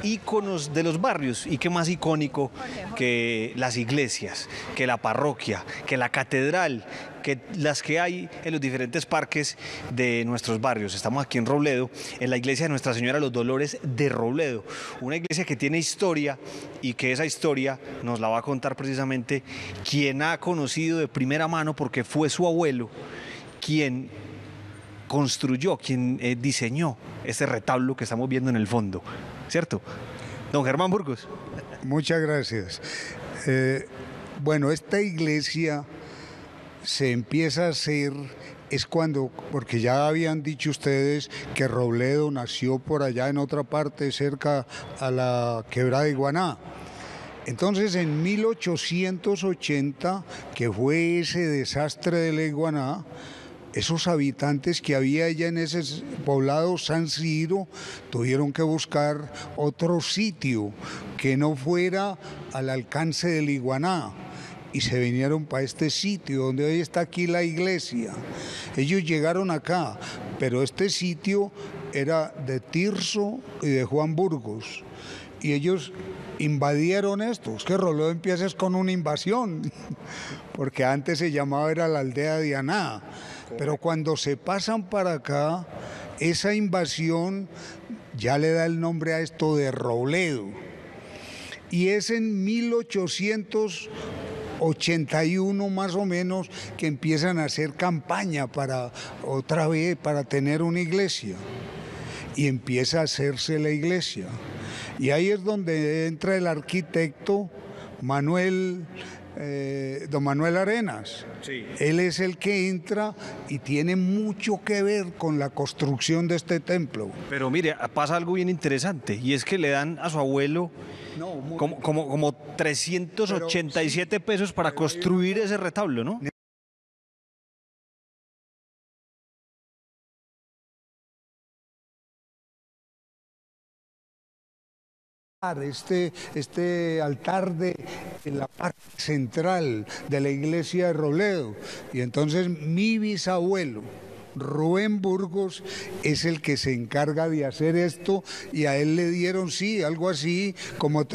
íconos de los barrios. ¿Y qué más icónico que las iglesias, que la parroquia, que la catedral, que las que hay en los diferentes parques de nuestros barrios? Estamos aquí en Robledo, en la iglesia de Nuestra Señora de los Dolores de Robledo, una iglesia que tiene historia y que esa historia nos la va a contar precisamente quien ha conocido de primera mano, porque fue su abuelo quien construyó, quien diseñó este retablo que estamos viendo en el fondo, ¿cierto? Don Germán Burgos. Muchas gracias. Bueno, esta iglesia se empieza a hacer es cuando, porque ya habían dicho ustedes que Robledo nació por allá en otra parte cerca a la quebrada de Iguaná. Entonces en 1880, que fue ese desastre de la Iguaná, esos habitantes que había allá en ese poblado San Ciro tuvieron que buscar otro sitio que no fuera al alcance del Iguaná. Y se vinieron para este sitio donde hoy está aquí la iglesia. Ellos llegaron acá, pero este sitio era de Tirso y de Juan Burgos. Y ellos invadieron esto. Es que Robledo empieza con una invasión, porque antes se llamaba, era la aldea de Aná. Pero cuando se pasan para acá, esa invasión ya le da el nombre a esto de Robledo. Y es en 1881 más o menos que empiezan a hacer campaña para otra vez, para tener una iglesia. Y empieza a hacerse la iglesia. Y ahí es donde entra el arquitecto don Manuel Arenas. Sí. Él es el que entra y tiene mucho que ver con la construcción de este templo. Pero mire, pasa algo bien interesante, y es que le dan a su abuelo como 387 pesos para construir ese retablo, ¿no? Este altar en la parte central de la iglesia de Robledo. Y entonces mi bisabuelo, Rubén Burgos, es el que se encarga de hacer esto, y a él le dieron, sí, algo así como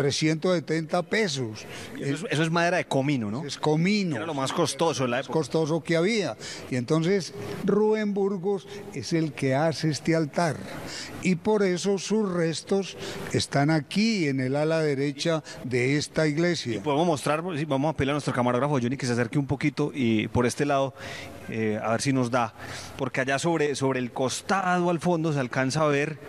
370 pesos. Eso es madera de comino, ¿no? Es comino. Era lo más costoso en la época. Costoso que había. Y entonces Rubén Burgos es el que hace este altar. Y por eso sus restos están aquí en el ala derecha de esta iglesia. Y podemos mostrar, vamos a pedirle a nuestro camarógrafo Johnny que se acerque un poquito y por este lado, a ver si nos da, porque allá sobre el costado al fondo se alcanza a ver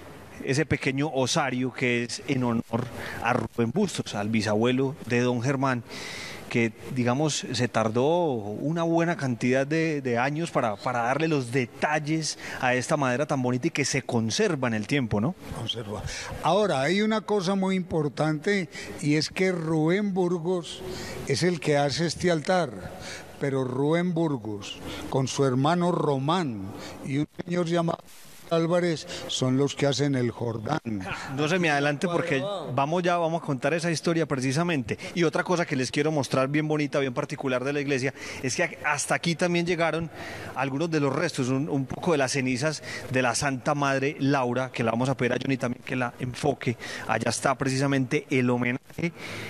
ese pequeño osario que es en honor a Rubén Bustos, al bisabuelo de don Germán, que digamos se tardó una buena cantidad de años para darle los detalles a esta madera tan bonita y que se conserva en el tiempo, ¿no? Conserva. Ahora, hay una cosa muy importante, y es que Rubén Burgos es el que hace este altar. Pero Rubén Burgos, con su hermano Román y un señor llamado Álvarez, son los que hacen el Jordán. No se me adelante porque vamos a contar esa historia precisamente. Y otra cosa que les quiero mostrar bien bonita, bien particular de la iglesia, es que hasta aquí también llegaron algunos de los restos, un poco de las cenizas de la Santa Madre Laura, que la vamos a pedir a Johnny también que la enfoque. Allá está precisamente el homenaje,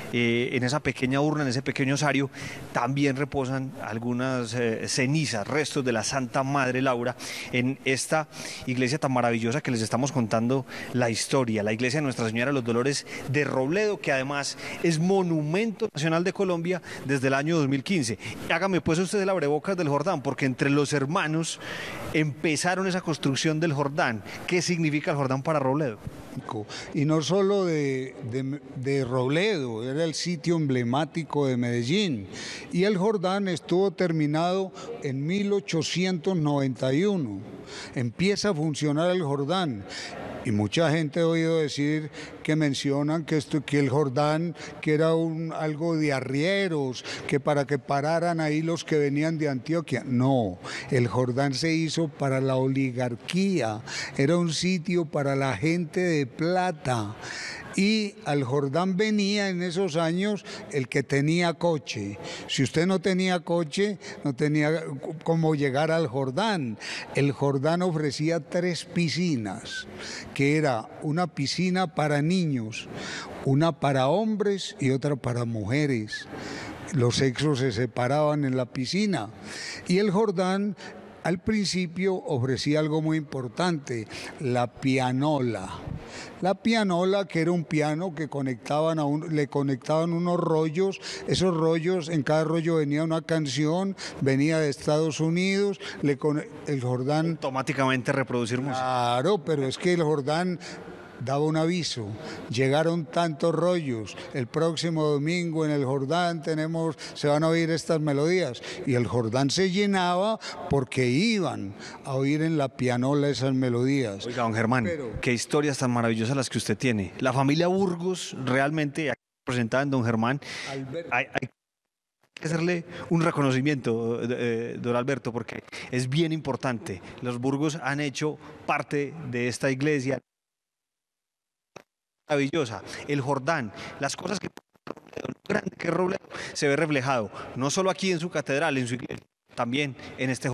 en esa pequeña urna, en ese pequeño osario, también reposan algunas cenizas, restos de la Santa Madre Laura en esta iglesia tan maravillosa que les estamos contando la historia, la iglesia de Nuestra Señora de los Dolores de Robledo, que además es Monumento Nacional de Colombia desde el año 2015. Hágame pues usted el abrebocas del Jordán, porque entre los hermanos empezaron esa construcción del Jordán. ¿Qué significa el Jordán para Robledo? Y no solo de Robledo, era el sitio emblemático de Medellín. Y el Jordán estuvo terminado en 1891. Empieza a funcionar el Jordán. Y mucha gente ha oído decir que mencionan que el Jordán, que era algo de arrieros, que para que pararan ahí los que venían de Antioquia. No, el Jordán se hizo para la oligarquía, era un sitio para la gente de plata. Y al Jordán venía en esos años el que tenía coche. Si usted no tenía coche, no tenía cómo llegar al Jordán. El Jordán ofrecía 3 piscinas, que era una piscina para niños, una para hombres y otra para mujeres. Los sexos se separaban en la piscina. Y el Jordán al principio ofrecía algo muy importante, la pianola. La pianola, que era un piano que le conectaban unos rollos, esos rollos, en cada rollo venía una canción, venía de Estados Unidos, el Jordán... Automáticamente reproducir música. Claro, pero es que el Jordán daba un aviso, llegaron tantos rollos, el próximo domingo en el Jordán se van a oír estas melodías, y el Jordán se llenaba porque iban a oír en la pianola esas melodías. Oiga, don Germán, qué historias tan maravillosas las que usted tiene. La familia Burgos realmente, aquí presentada en don Germán, hay que hacerle un reconocimiento, don Alberto, porque es bien importante. Los Burgos han hecho parte de esta iglesia maravillosa, el Jordán, las cosas que grande que Robledo se ve reflejado, no solo aquí en su catedral, en su iglesia, también en este Jordán.